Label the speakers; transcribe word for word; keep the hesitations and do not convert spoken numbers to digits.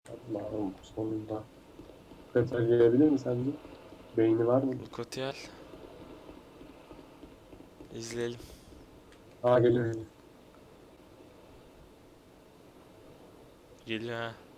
Speaker 1: Allah'ım sonunda. Katar gelebilir mi sence? Beyni var mı?
Speaker 2: Lukatiel. İzleyelim.
Speaker 1: Aa geliyor.
Speaker 2: Geliyor ha.